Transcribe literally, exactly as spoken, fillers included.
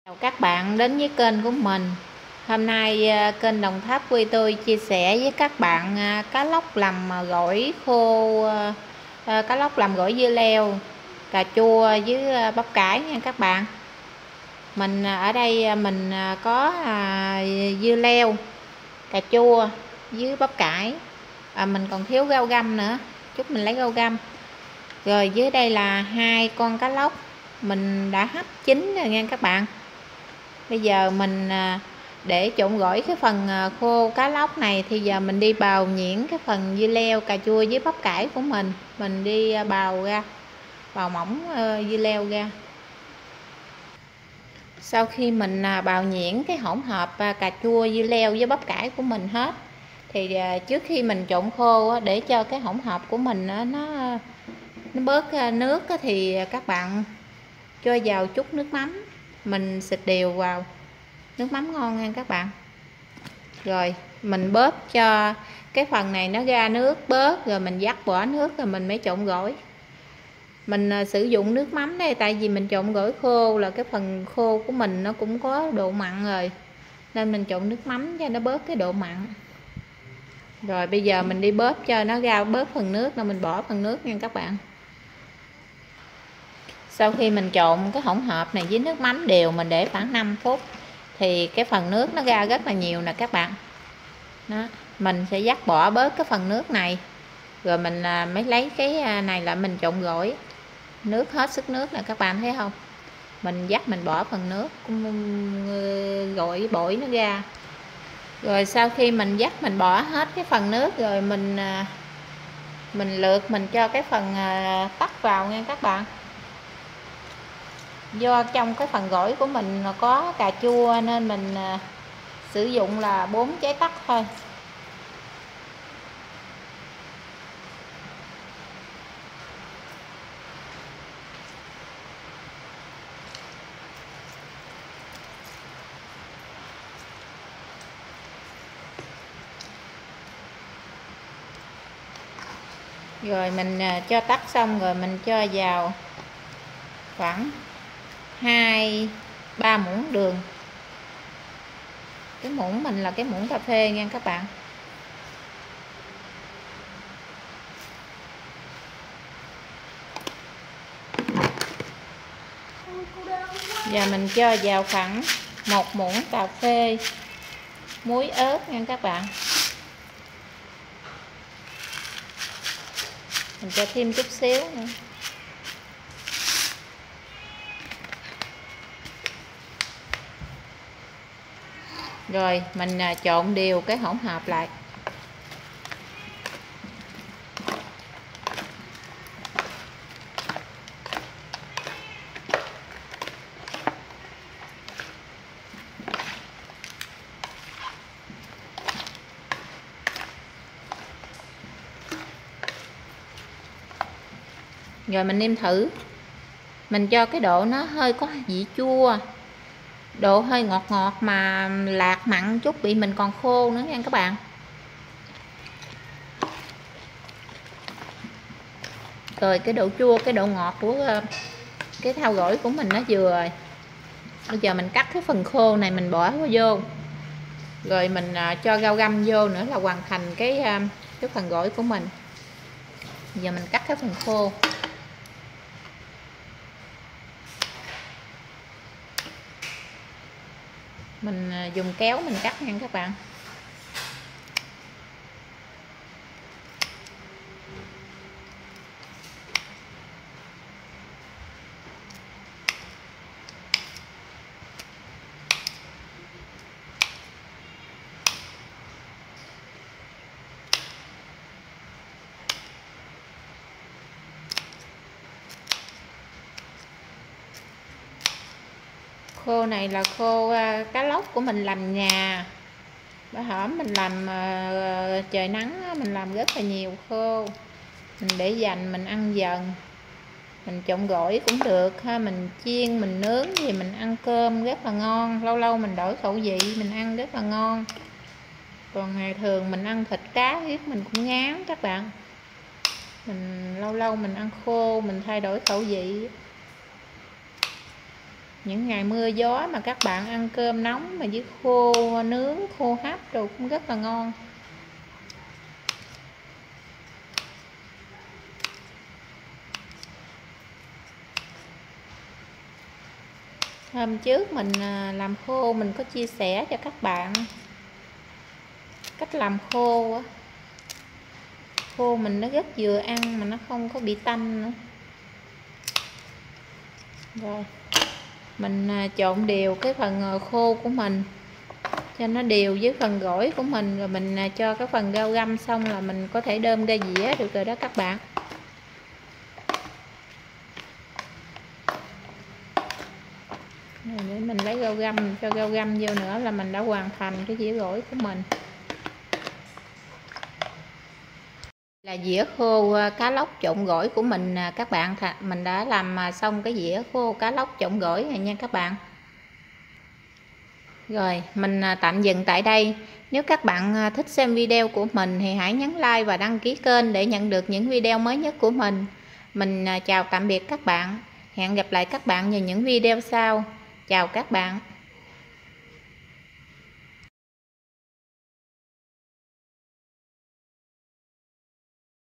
Chào các bạn đến với kênh của mình. Hôm nay kênh Đồng Tháp Quy tôi chia sẻ với các bạn cá lóc làm gỏi khô, cá lóc làm gỏi dưa leo, cà chua với bắp cải nha các bạn. Mình ở đây mình có dưa leo, cà chua với bắp cải, à, mình còn thiếu rau găm nữa, chút mình lấy rau găm. Rồi dưới đây là hai con cá lóc mình đã hấp chín rồi nha các bạn. Bây giờ mình để trộn gỏi cái phần khô cá lóc này thì giờ mình đi bào nhuyễn cái phần dưa leo, cà chua với bắp cải của mình. Mình đi bào ra, bào mỏng dưa leo ra. Sau khi mình bào nhuyễn cái hỗn hợp cà chua, dưa leo với bắp cải của mình hết thì trước khi mình trộn khô để cho cái hỗn hợp của mình nó nó bớt nước thì các bạn cho vào chút nước mắm, mình xịt đều vào, nước mắm ngon nha các bạn. Rồi mình bóp cho cái phần này nó ra nước bớt, rồi mình vắt bỏ nước rồi mình mới trộn gỏi. Mình sử dụng nước mắm đây tại vì mình trộn gỏi khô là cái phần khô của mình nó cũng có độ mặn rồi, nên mình trộn nước mắm cho nó bớt cái độ mặn. Rồi bây giờ mình đi bóp cho nó ra bớt phần nước, rồi mình bỏ phần nước nha các bạn. Sau khi mình trộn cái hỗn hợp này với nước mắm đều, mình để khoảng năm phút thì cái phần nước nó ra rất là nhiều nè các bạn. Đó, mình sẽ vắt bỏ bớt cái phần nước này, rồi mình mới lấy cái này là mình trộn gỏi. Nước hết sức nước nè các bạn thấy không? Mình vắt mình bỏ phần nước gỏi bổi nó ra. Rồi sau khi mình vắt mình bỏ hết cái phần nước rồi mình mình lượt mình cho cái phần tắc vào nha các bạn. Do trong cái phần gỏi của mình có cà chua nên mình sử dụng là bốn trái tắc thôi. Rồi mình cho tắc xong rồi mình cho vào khoảng hai ba muỗng đường. Cái muỗng mình là cái muỗng cà phê nha các bạn. Giờ mình cho vào khoảng một muỗng cà phê muối ớt nha các bạn. Mình cho thêm chút xíu nữa. Rồi mình trộn đều cái hỗn hợp lại. Rồi mình nêm thử. Mình cho cái độ nó hơi có vị chua, độ hơi ngọt ngọt mà lạc mặn chút, bị mình còn khô nữa nha các bạn. Rồi cái độ chua, cái độ ngọt của cái thau gỏi của mình nó vừa rồi. Bây giờ mình cắt cái phần khô này mình bỏ vô. Rồi mình cho rau găm vô nữa là hoàn thành cái cái phần gỏi của mình. Giờ mình cắt cái phần khô. Mình dùng kéo mình cắt nha các bạn. Khô này là khô cá lóc của mình làm nhà. Bữa hổm mình làm uh, trời nắng mình làm rất là nhiều khô. Mình để dành mình ăn dần. Mình trộn gỏi cũng được ha, mình chiên mình nướng thì mình ăn cơm rất là ngon. Lâu lâu mình đổi khẩu vị mình ăn rất là ngon. Còn ngày thường mình ăn thịt cá riết mình cũng ngán các bạn. Mình lâu lâu mình ăn khô, mình thay đổi khẩu vị. Những ngày mưa gió mà các bạn ăn cơm nóng mà với khô nướng, khô hấp rồi cũng rất là ngon. Hôm trước mình làm khô mình có chia sẻ cho các bạn cách làm khô á. Khô mình nó rất vừa ăn mà nó không có bị tanh nữa. Rồi mình trộn đều cái phần khô của mình cho nó đều với phần gỏi của mình, rồi mình cho cái phần rau găm xong là mình có thể đơm ra dĩa được rồi đó các bạn. Rồi để mình lấy rau găm, mình cho rau găm vô nữa là mình đã hoàn thành cái dĩa gỏi của mình. Là dĩa khô cá lóc trộn gỏi của mình các bạn. Mình đã làm xong cái dĩa khô cá lóc trộn gỏi này nha các bạn. Rồi mình tạm dừng tại đây. Nếu các bạn thích xem video của mình thì hãy nhấn like và đăng ký kênh để nhận được những video mới nhất của mình. Mình chào tạm biệt các bạn. Hẹn gặp lại các bạn vào những video sau. Chào các bạn.